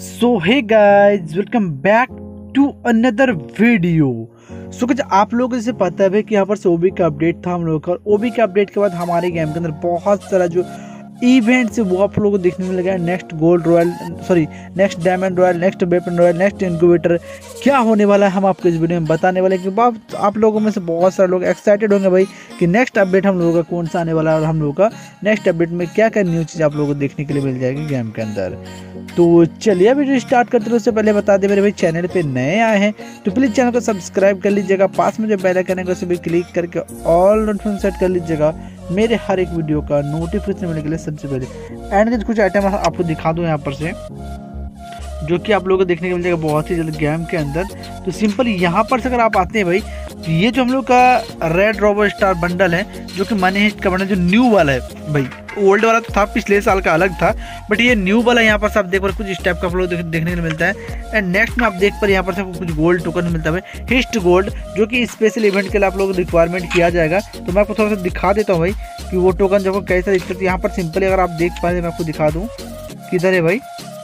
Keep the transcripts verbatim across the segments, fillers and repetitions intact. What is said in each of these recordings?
So hey guys, welcome back to another video. So कुछ आप लोगों को जैसे पता है कि यहाँ पर से ओबी का अपडेट था हम लोगों का। ओबी के अपडेट के बाद हमारे गेम के अंदर बहुत सारा जो इवेंट्स है वो आप लोगों को देखने में लगा है। Next gold royal, sorry next diamond royal, next weapon royal, next incubator क्या होने वाला है हम आपको इस वीडियो में बताने वाले हैं। क्योंकि आप, आप लोगों में से बहुत सारे लोग एक्साइटेड होंगे भाई कि नेक्स्ट अपडेट हम लोगों का कौन सा आने वाला है और हम लोगों का नेक्स्ट अपडेट में क्या क्या न्यू चीज़ आप लोगों को देखने के लिए मिल जाएगी गेम के अंदर। तो चलिए वीडियो स्टार्ट करते हैं। उससे पहले बता दें मेरे भाई चैनल पे नए आए हैं तो प्लीज़ चैनल को सब्सक्राइब कर लीजिएगा। पास में जो बेल आइकन है उसे भी क्लिक करके ऑल नोटिफिकेशन सेट कर लीजिएगा मेरे हर एक वीडियो का नोटिफिकेशन मिलने के लिए सबसे पहले। एंड कुछ आइटम आपको दिखा दूँ यहाँ पर से जो कि आप लोगों को देखने को मिल जाएगा बहुत ही जल्द गेम के अंदर। तो सिंपल यहाँ पर से अगर आप आते हैं भाई तो ये जो हम लोग का रेड रोबो स्टार बंडल है जो कि मनी हिस्ट का बंडल जो न्यू वाला है भाई। ओल्ड वाला तो था पिछले साल का अलग था, बट ये न्यू वाला यहाँ पर से आप देख पर कुछ इस टाइप का आप लोग देखने को मिलता है। एंड नेक्स्ट में आप देख पर यहाँ पर से कुछ गोल्ड टोकन मिलता है हिस्ट गोल्ड, जो कि स्पेशल इवेंट के लिए आप लोगों को रिक्वायरमेंट किया जाएगा। तो मैं आपको थोड़ा सा दिखा देता हूँ भाई कि वो टोकन जो कैसा दिखता है। यहाँ पर सिंपली अगर आप देख पा रहे मैं आपको दिखा दूँ किधर है भाई,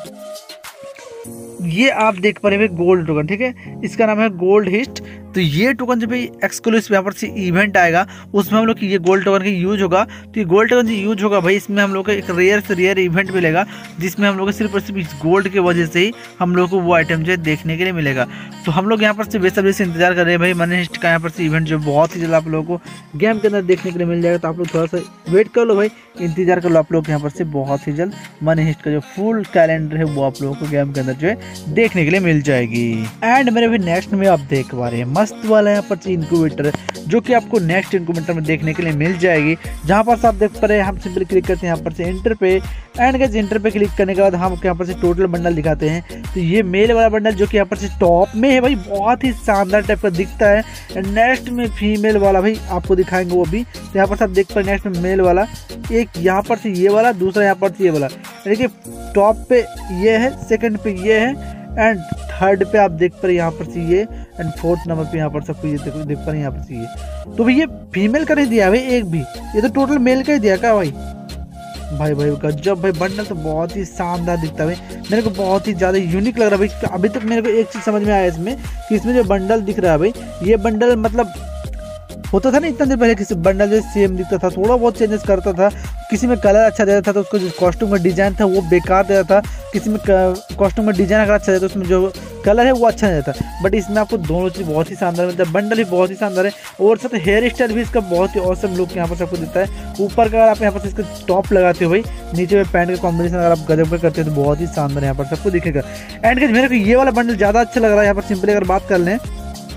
ये आप देख पा रहे हैं गोल्ड टोकन, ठीक है, इसका नाम है गोल्ड हिस्ट। तो ये टोकन जब एक्सक्लूसिव यहाँ पर से इवेंट आएगा उसमें हम लोग की ये गोल्ड टोकन की यूज होगा। तो ये गोल्ड टोकन जो यूज होगा भाई इसमें हम लोग को एक रेयर से रेयर इवेंट मिलेगा जिसमें हम लोग को सिर्फ और सिर्फ इस गोल्ड की वजह से ही हम लोग को वो आइटम जो है देखने के लिए मिलेगा। तो हम लोग यहाँ पर से बेसब्री से इंतजार कर रहे हैं भाई मनी हिस्ट का यहाँ पर से इवेंट जो बहुत ही जल्द आप लोगों को गेम के अंदर देखने के लिए मिल जाएगा। तो आप लोग थोड़ा सा वेट कर लो भाई, इंतजार कर लो आप लोग यहाँ पर से बहुत ही जल्द मनी हिस्ट का जो फुल कैलेंडर है वो आप लोगों को गेम के अंदर जो है देखने के लिए मिल जाएगी। एंड मेरे भी नेक्स्ट में आप देख पा रहे हैं मस्त वाला यहाँ पर इनक्यूबेटर जो कि आपको नेक्स्ट इनक्यूबेटर में देखने के लिए मिल जाएगी। जहाँ पर आप देख पा रहे हैं हम सिंपली क्लिक करते हैं यहाँ पर से इंटर पे। एंड गाइस इंटर पे क्लिक करने के बाद हम यहाँ पर से टोटल बंडल दिखाते हैं। तो ये मेल वाला बंडल जो कि यहाँ पर से टॉप में है भाई, बहुत ही शानदार टाइप का दिखता है। एंड नेक्स्ट में फीमेल वाला भाई आपको दिखाएंगे वो भी। तो यहाँ पर आप देख पा रहे नेक्स्ट में मेल वाला, एक यहाँ पर से ये वाला, दूसरा यहाँ पर से ये वाला। देखिए टॉप पे ये है, सेकंड पे ये है एंड थर्ड पे आप देख पर यहाँ पर से ये, एंड फोर्थ नंबर पे यहाँ पर सबको ये देखो देख पर यहाँ पर से ये। तो भाई ये फीमेल का नहीं दिया भाई एक भी, ये तो टोटल मेल का ही दिया क्या भाई। भाई भाई गजब भाई, बंडल तो बहुत ही शानदार दिखता है भाई, मेरे को बहुत ही ज़्यादा यूनिक लग रहा है भाई। अभी तक मेरे को एक चीज़ समझ में आया इसमें कि इसमें जो बंडल दिख रहा है भाई, ये बंडल मतलब होता था ना इतना देर पहले किसी बंडल जो सेम दिखता था, थोड़ा बहुत चेंजेस करता था। किसी में कलर अच्छा देता था तो उसको जो कॉस्ट्यूम का डिजाइन था वो बेकार देता था, किसी में कॉस्ट्यूम का डिजाइन अगर अच्छा देता तो उसमें जो कलर है वो अच्छा नहीं देता। बट इसमें आपको दोनों चीज़ बहुत ही शानदार मिलता है, बंडल भी बहुत ही शानदार है और साथ हेयर स्टाइल भी इसका बहुत ही औसम लुक यहाँ पर सबको देता है। ऊपर का अगर आप यहाँ पर इसका टॉप लगाते हो भाई, नीचे में पैंट का कॉम्बिनेशन अगर आप गजब पर करते हो तो बहुत ही शानदार यहाँ पर सबको दिखेगा। एंड मेरे को ये वाला बंडल ज़्यादा अच्छा लग रहा है। यहाँ पर सिंपली अगर बात कर लें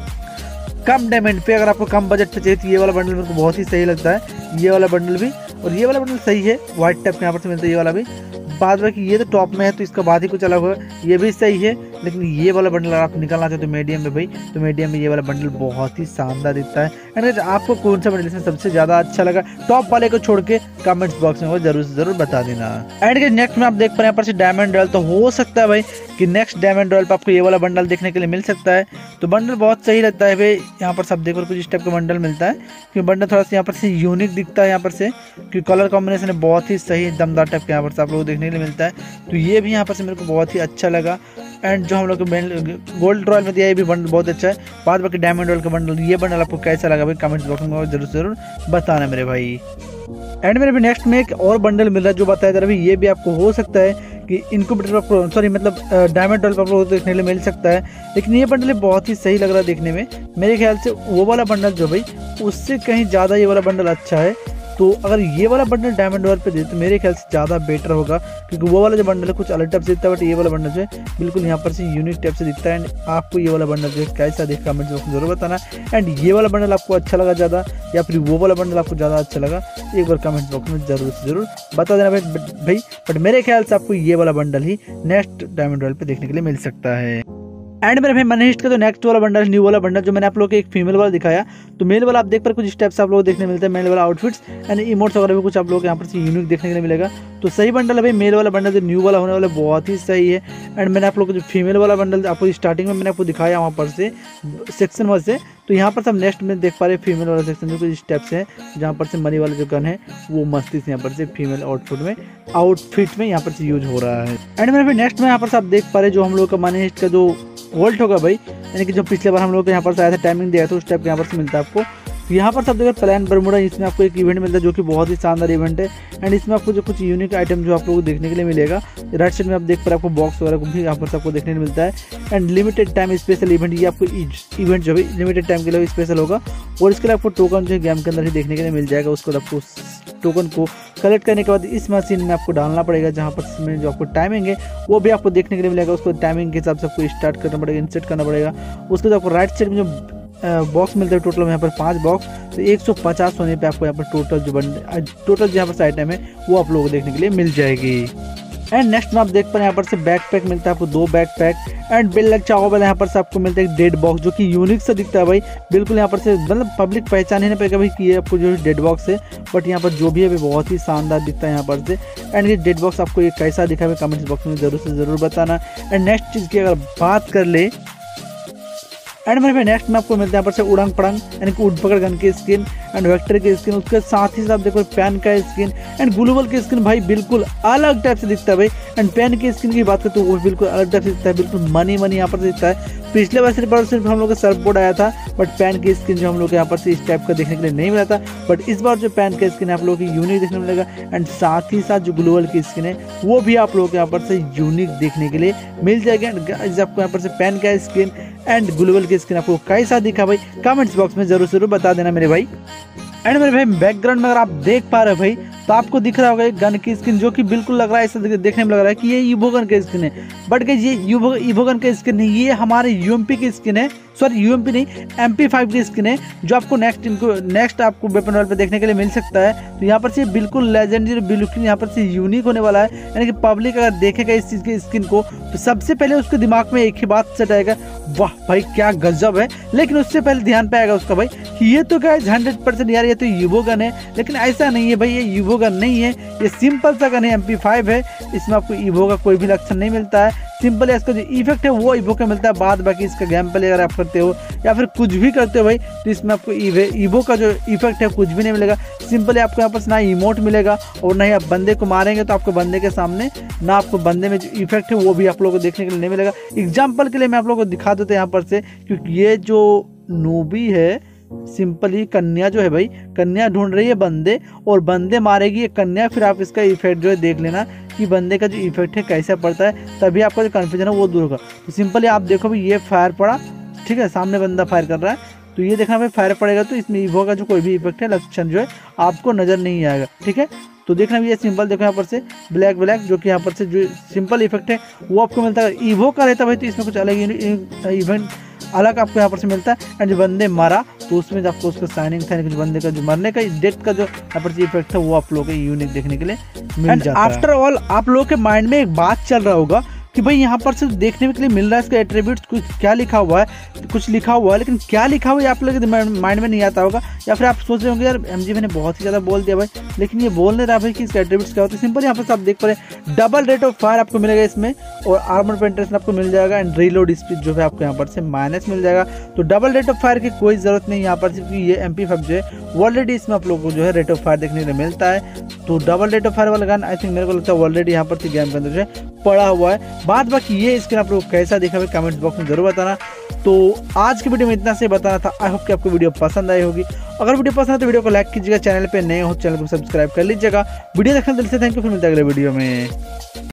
कम डायमंड पे, अगर आपको कम बजट पे चाहिए तो ये वाला बंडल मेरे को बहुत ही सही लगता है। ये वाला बंडल भी और ये वाला बंडल सही है, व्हाइट टाइप यहाँ पर से मिलता है ये वाला भी। बाद में कि ये तो टॉप में है तो इसका बाद ही कुछ अलग होगा, ये भी सही है। लेकिन ये वाला बंडल अगर आप निकालना चाहते हो मीडियम में भाई तो मीडियम में ये वाला बंडल बहुत ही शानदार दिखता है। एंड आपको कौन सा बंडल इसमें सबसे ज़्यादा अच्छा लगा टॉप वाले को छोड़ के कमेंट्स बॉक्स में वो जरूर से जरूर बता देना। एंड नेक्स्ट में आप देख पा रहे हैं यहाँ पर से डायमंड रॉयल, तो हो सकता है भाई कि नेक्स्ट डायमंड रॉयल पर आपको ये वाला बंडल देखने के लिए मिल सकता है। तो बंडल बहुत सही लगता है भाई, यहाँ पर सब देखो कुछ इस टाइप का बंडल मिलता है क्योंकि बंडल थोड़ा सा यहाँ पर से यूनिक दिखता है। यहाँ पर से क्योंकि कलर कॉम्बिनेशन बहुत ही सही दमदार टाइप का यहाँ पर से आप लोग देखने के लिए मिलता है। तो ये भी यहाँ पर से मेरे को बहुत ही अच्छा लगा। एंड जो हम लोग गोल्ड रॉयल में दिया ये भी बंडल बहुत अच्छा है। बाद बाकी डायमंड रॉयल का बंडल, ये बंडल आपको कैसा लगा भाई कमेंट बॉक्स में जरूर जरूर बताना मेरे भाई। एंड मेरे भी नेक्स्ट में एक और बंडल मिल रहा है जो बताया जा रहा है, ये भी आपको हो सकता है कि इनक्यूबेटर पर, सॉरी मतलब डायमंड रॉयल पर आपको देखने के लिए मिल सकता है। लेकिन ये बंडल बहुत ही सही लग रहा है देखने में। मेरे ख्याल से वो वाला बंडल जो भाई उससे कहीं ज़्यादा ये वाला बंडल अच्छा है। तो अगर ये वाला बंडल डायमंड रॉयल पे दे तो मेरे ख्याल से ज़्यादा बेटर होगा क्योंकि वो वाला जो बंडल है कुछ अलग टाइप से दिखता है, बट ये वाला बंडल जो है बिल्कुल यहाँ पर से यूनिक टाइप से दिखता है। एंड आपको ये वाला बंडल जो है कैसा दिख कमेंट बॉक्स में जरूर बताना। एंड ये वाला बंडल आपको अच्छा लगा ज़्यादा या फिर वो वाला बंडल आपको ज़्यादा अच्छा लगा, एक बार कमेंट बॉक्स में जरूर से जरूर बता देना भाई भाई बट मेरे ख्याल से आपको ये वाला बंडल ही नेक्स्ट डायमंड रॉयल पे देखने के लिए मिल सकता है। एंड मेरे भाई मनी हिस्ट का तो नेक्स्ट वाला बंडल, न्यू वाला बंडल जो मैंने आप लोग को एक फीमेल वाला दिखाया, तो मेल वाला आप देख पर कुछ स्टेप्स आप लोग देखने मिलते हैं, मेल वाला आउटफिट्स एंड इमोट्स वगैरह भी कुछ आप लोग यहाँ पर यूनिक देखने के लिए मिलेगा। तो सही बंडल है भाई, मेल वाला बंडल जो न्यू वाला होने वाला बहुत ही सही है। एंड मैंने आप लोग को जो फीमेल वाला बंडल आपको स्टार्टिंग में मैंने आपको दिखाया वहाँ पर से सेक्शन वन से, तो यहाँ पर सब नेक्स्ट में देख पा रहे हैं फीमेल वाला सेक्शन में कुछ स्टेप्स हैं जहाँ पर से मनी वाला जो गन है वो मस्ती से यहाँ पर से फीमेल आउटफिट में आउटफिट में यहाँ पर से यूज हो रहा है। एंड मेरे भाई नेक्स्ट में यहाँ पर से आप देख पा रहे हैं जो हम लोग का मनी हिस्ट का जो वोल्ट होगा भाई, यानी कि जो पिछले बार हम लोग को यहाँ पर से आया था टाइमिंग दिया था उस टाइप के यहाँ पर से मिलता है आपको। तो यहाँ पर सब देखो प्लान बरमूडा, इसमें आपको एक इवेंट मिलता है जो कि बहुत ही शानदार इवेंट है। एंड इसमें आपको जो कुछ यूनिक आइटम जो आप लोगों को देखने के लिए मिलेगा, राइट साइड में आप देख पर आपको बॉक्स वगैरह को भी यहाँ पर सबको देखने को मिलता है। And limited time special event, ये आपको इवेंट जो है लिमिटेड टाइम के लिए स्पेशल होगा और इसके लिए आपको टोकन जो है गेम के अंदर ही देखने के लिए मिल जाएगा। उसको आपको टोकन को कलेक्ट करने के बाद इस मशीन में आपको डालना पड़ेगा जहाँ पर इसमें जो आपको टाइमिंग है वो भी आपको देखने के लिए मिलेगा। उसको टाइमिंग के हिसाब से आपको स्टार्ट करना पड़ेगा, इंसर्ट करना पड़ेगा। उसके बाद आपको राइट साइड में जो बॉक्स मिलता है टोटल यहाँ पर पांच बॉक्स, तो एक सौ पचास होने पे आपको यहाँ पर टोटल जो बन टोटल जो यहाँ पर आइटम है वो आप लोगों को देखने के लिए मिल जाएगी। एंड नेक्स्ट में आप देख पाए यहाँ पर से बैक पैक मिलता है आपको दो बैक पैक। एंड बिल लग चाहो वाला यहाँ पर से आपको मिलता है एक डेड बॉक्स जो कि यूनिक सा दिखता है भाई, बिल्कुल यहाँ पर से मतलब पब्लिक पहचान ही नहीं पाएगा भाई कि ये आपको जो डेड बॉक्स है, बट यहाँ पर जो भी है बहुत ही शानदार दिखता है यहाँ पर से। एंड ये डेड बॉक्स आपको ये कैसा दिखा है कमेंट्स बॉक्स में जरूर से जरूर बताना। एंड नेक्स्ट चीज़ की अगर बात कर ले एंड मेरे भाई नेक्स्ट में आपको मिलता है यहाँ पर से उड़ंग पड़ंग यानी कि उड़पकड़ गन की स्किन एंड वेक्टर की स्किन, उसके साथ ही साथ देखो पैन का स्किन एंड ग्लोबल की स्किन भाई बिल्कुल अलग टाइप से दिखता है भाई। एंड पैन की स्किन की बात करें तो वो बिल्कुल अलग टाइप से दिखता है, बिल्कुल मनी मनी यहाँ पर दिखता है। पिछले बार सिर्फ सिर्फ हम लोग का सर्फ बोर्ड आया था, बट पैन की स्किन जो हम लोग यहाँ पर से इस टाइप का देखने के लिए नहीं मिला था, बट इस बार जो पैन का स्किन आप लोगों की यूनिक देखने मिलेगा। एंड साथ ही साथ जो ग्लोबल की स्किन है वो भी आप लोगों को यहाँ पर से यूनिक देखने के लिए मिल जाएगी। एंड आपको यहाँ पर से पैन का स्किन एंड ग्लोबल की स्किन आपको कैसा दिखा भाई कमेंट्स बॉक्स में जरूर जरूर बता देना मेरे भाई। एंड मेरे भाई बैकग्राउंड में अगर आप देख पा रहे हो भाई तो आपको दिख रहा होगा एक गन की स्किन जो कि बिल्कुल लग रहा है ऐसा देखने में लग रहा है कि ये ईवो गन की स्किन है, बट ये ईवो ईवो गन की स्किन नहीं, ये हमारे यूएमपी की स्किन है, सॉरी यूएमपी नहीं एम पी फाइव की स्किन है जो आपको नेक्स्ट इनको नेक्स्ट आपको वेपन वर्ल्ड पे देखने के लिए मिल सकता है। तो यहाँ पर से बिल्कुल लेजेंडरी बिल्कुल यहाँ पर से यूनिक होने वाला है, यानी कि पब्लिक अगर देखेगा इस चीज़ की स्किन को तो सबसे पहले उसके दिमाग में एक ही बात सेट आएगा, वाह भाई क्या गजब है। लेकिन उससे पहले ध्यान पे आएगा उसका भाई कि ये तो क्या है हंड्रेड परसेंट यार ये तो ईवो गन है, लेकिन ऐसा नहीं है भाई, ये ईवो गन नहीं है, ये सिंपल सा गन है एम पी फाइव है। इसमें आपको ईवो का कोई भी लक्षण नहीं मिलता है, सिंपल है इसका जो इफेक्ट है वो ईवो का मिलता है। बाद बाकी इसका गेम प्ले अगर आप करते हो या फिर कुछ भी करते हो भाई तो इसमें आपको ईवो का जो इफेक्ट है कुछ भी नहीं मिलेगा। सिंपली आपको यहाँ पर ना इमोट मिलेगा और ना ही आप बंदे को मारेंगे तो आपको बंदे के सामने ना आपको बंदे में जो इफेक्ट है वो भी आप लोगों को देखने के लिए नहीं मिलेगा। एग्जाम्पल के लिए मैं आप लोगों को दिखा देता हूँ यहाँ पर से, क्योंकि ये जो नूबी है सिंपली कन्या जो है भाई कन्या ढूंढ रही है बंदे और बंदे मारेगी ये कन्या, फिर आप इसका इफेक्ट जो है देख लेना कि बंदे का जो इफेक्ट है कैसा पड़ता है, तभी आपका जो कन्फ्यूजन है वो दूर होगा। तो सिंपली आप देखो भाई ये फायर पड़ा, ठीक है, सामने बंदा फायर कर रहा है तो ये देखना भाई फायर पड़ेगा तो इसमें ईवो का जो कोई भी इफेक्ट है लक्षण जो है आपको नजर नहीं आएगा, ठीक है। तो देखना ये सिंपल देखो यहाँ पर से ब्लैक ब्लैक जो कि यहाँ पर से जो सिंपल इफेक्ट है वो आपको मिलता है। ईवो का रहता है भाई तो इसमें कुछ अलग इवेंट अलग आपको यहाँ पर से मिलता है। एंड जो बंदे मारा तो उसमें आपको उसका साइनिंग था, जो बंदे का जो मरने का डेथ का जो यहाँ पर इफेक्ट था वो आप लोगों को यूनिक देखने के लिए मिल जाता है। आफ्टर ऑल आप लोगों के माइंड में एक बात चल रहा होगा कि भाई यहाँ पर से देखने के लिए मिल रहा है इसका एट्रीब्यूट्स कुछ क्या लिखा हुआ है, कुछ लिखा हुआ है, लेकिन क्या लिखा हुआ है आप लोगों के माइंड में नहीं आता होगा, या फिर आप सोच रहे होंगे यार एमजी मैंने बहुत ही ज़्यादा बोल दिया भाई, लेकिन ये बोल नहीं रहा भाई कि इसका एट्रीब्यूट्स क्या होता है। सिंपल यहाँ पर आप देख पा रहे डबल रेट ऑफ फायर आपको मिलेगा इसमें और आर्मर पेनिट्रेशन आपको मिल जाएगा एंड रीलोड स्पीड जो है आपको यहाँ पर से माइनस मिल जाएगा। तो डबल रेट ऑफ फायर की कोई ज़रूरत नहीं यहाँ पर, क्योंकि ये एम पी फाइव जो है ऑलरेडी इसमें आप लोगों को जो है रेट ऑफ फायर देखने को मिलता है। तो डबल रेट ऑफ फायर वाला गन आई थिंक मेरे को लगता है ऑलरेडी यहाँ पर से गेम के अंदर जो है पड़ा हुआ है। बाद बाकी ये स्किन आप लोग कैसा देखा भाई कमेंट बॉक्स में जरूर बताना। तो आज की वीडियो में इतना से बताना था, आई होप कि आपको वीडियो पसंद आई होगी। अगर वीडियो पसंद है तो वीडियो को लाइक कीजिएगा, चैनल पे नए हो चैनल को सब्सक्राइब कर लीजिएगा। वीडियो देखने दिल से थैंक यू, फिर मिलते हैं अगले वीडियो में।